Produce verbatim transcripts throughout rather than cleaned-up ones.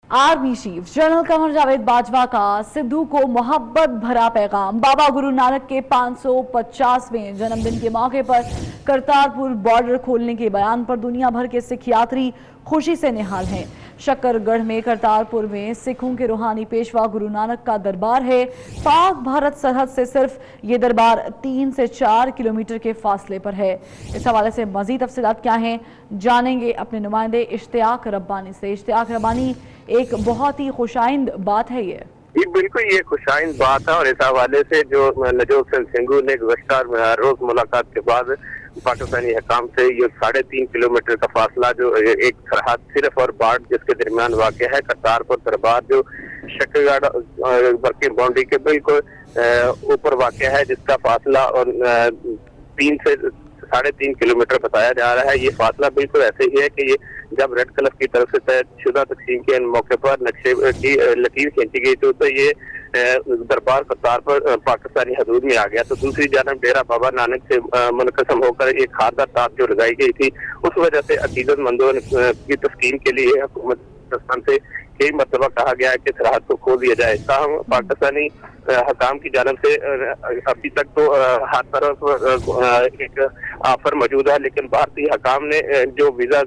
Army chief general Qamar Javed Bajwa का सिद्धू को मोहब्बत भरा पैगाम। बाबा गुरु नानक के पाँच सौ पचासवें जन्मदिन के मौके पर करतारपुर बॉर्डर खोलने के बयान पर दुनिया भर के सिख यात्री खुशी से निहाल हैं। शक्करगढ़ में करतारपुर में सिखों के रूहानी पेशवा गुरु नानक का दरबार है। पाक भारत सरहद से सिर्फ ये दरबार तीन से चार किलोमीटर के फासले पर है। इस हवाले से मजीद तफसीलात क्या हैं जानेंगे अपने नुमाइंदे इश्तियाक रब्बानी से। इश्तियाक रब्बानी, एक बहुत ही खुशाइंद बात है ये। ये बिल्कुल ये खुशाइंद बात है और इस हवाले से जो नवजोत सिंह सिद्धू ने गुज़श्ता रोज मुलाकात के बाद पाकिस्तानी हकाम से ये साढ़े तीन किलोमीटर का फासला जो एक सरहद सिर्फ और बाढ़ जिसके दरमियान वाक़ है करतारपुर दरबार जो शक्करगढ़ वर्किंग बाउंड्री के बिल्कुल ऊपर वाक़ है, जिसका फासला और तीन से साढ़े तीन किलोमीटर बताया जा रहा है। ये फासला बिल्कुल ऐसे ही है कि ये जब रेड क्लब की तरफ से तय शुदा तकसीम के मौके पर नक्शे की लकीर खींची गई तो, तो ये दरबार करतारपुर पाकिस्तानी हदूद में आ गया। तो दूसरी जानब डेरा बाबा नानक से मुनक़सम होकर एक खारदार ताब जो लगाई गई थी, उस वजह से अकीदतमंदों की तस्कीन के लिए हुकूमत पाकिस्तान से कई मरतबा कहा गया है कि सरहद को खोल दिया जाए। ताहम पाकिस्तानी हकाम की जानब से अभी तक तो हर तरफ एक ऑफर मौजूद है, लेकिन भारतीय हकाम ने जो वीजा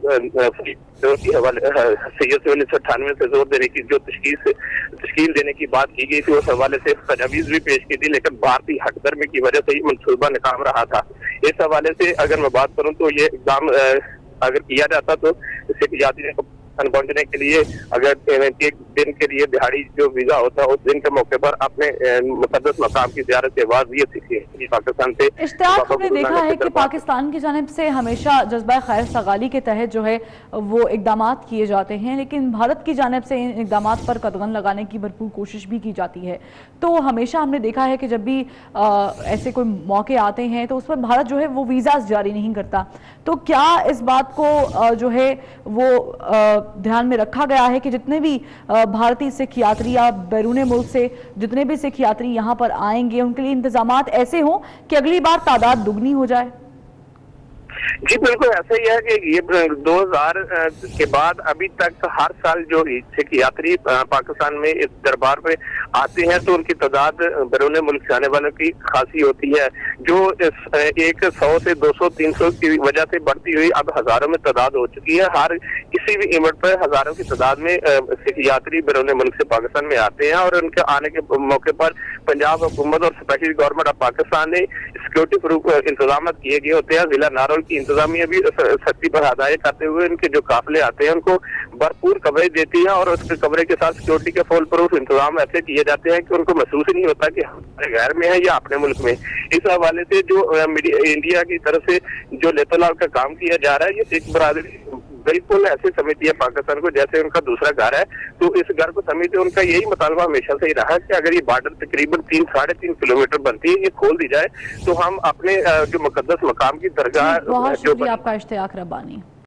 के हवाले सैयद से उन्नीस सौ अट्ठानवे से जोर देने की जो तश्कील से तश्कील देने की बात की गई थी, उस हवाले से तजावीज़ भी पेश की थी, लेकिन भारतीय हकदर्मी की वजह से ही मनसूबा नाकाम रहा था। इस हवाले से अगर मैं बात करूँ तो ये इक़दाम अगर किया जाता तो सिख यात्रियों को पहुंचने के लिए अगर एक दिन के लिए दिहाड़ी जो वीजा होता है उस दिन के मौके पर अपने मुक़द्दस मकाम की ज़ियारत के बाद ये सीखी पाकिस्तान से। इश्तियाक, हमने देखा है कि पाकिस्तान की जानिब से हमेशा जज्बा खैर सगाली के तहत जो है वो इकदाम किए जाते हैं, लेकिन भारत की जानिब से इन इकदाम पर कदगन लगाने की भरपूर कोशिश भी की जाती है। तो हमेशा हमने देखा है कि जब भी आ, ऐसे कोई मौके आते हैं तो उस पर भारत जो है वो वीज़ा जारी नहीं करता। तो क्या इस बात को आ, जो है वो आ, ध्यान में रखा गया है कि जितने भी भारतीय सिख यात्री या बैरून मुल्क से जितने भी सिख यात्री यहाँ पर आएंगे उनके लिए इंतजामात ऐसे हों कि अगली बार तादाद दुगनी हो जाए? जी बिल्कुल ऐसा ही है कि ये दो हजार के बाद अभी तक हर साल जो सिख यात्री पाकिस्तान में इस दरबार पे आते हैं तो उनकी तादाद बैरून मुल्क से आने वालों की खासी होती है, जो इस एक सौ से दो सौ तीन सौ की वजह से बढ़ती हुई अब हजारों में तादाद हो चुकी है। हर किसी भी इवेंट पर हजारों की तादाद में सिख यात्री बैरून मुल्क से पाकिस्तान में आते हैं और उनके आने के मौके पर पंजाब हुकूमत और स्पेशल गवर्नमेंट ऑफ पाकिस्तान ने सिक्योरिटी प्रूफ इंतजाम किए गए होते हैं। जिला नारोल की इंतजामिया भी सख्ती पर हदायत करते हुए उनके जो काफिले आते हैं उनको भरपूर कवरेज देती है और उसके कवरेज के साथ सिक्योरिटी के फुल प्रूफ इंतजाम ऐसे किए जाते हैं कि उनको महसूस ही नहीं होता कि हमारे गैर में है या अपने मुल्क में। इस हवाले से जो इंडिया की तरफ से जो लेतलाल का काम किया जा रहा है, ये सिख बरादरी बिल्कुल ऐसे समझती है पाकिस्तान को जैसे उनका दूसरा घर है। तो इस घर को समझते उनका यही मुतालबा हमेशा से ही रहा है कि अगर ये बॉर्डर तकरीबन तीन साढ़े तीन किलोमीटर बनती है, ये खोल दी जाए तो हम अपने जो मुकद्दस मकाम की दरगाह बहुत शुक्रिया आपका इश्तियाक रब्बानी।